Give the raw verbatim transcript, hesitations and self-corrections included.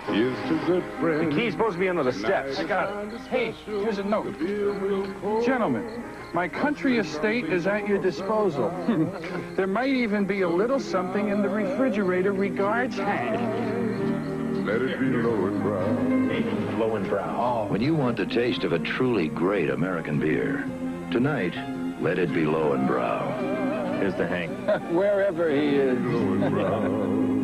Here's to good friends. The key's supposed to be under the steps. I got it. Hey, here's a note. Gentlemen, my country estate is at your disposal. There might even be a little something in the refrigerator regards Hank. Let it be Löwenbräu. Löwenbräu. Oh. When you want the taste of a truly great American beer, tonight, let it be Löwenbräu. Here's the Hank. Wherever he is. Löwenbräu.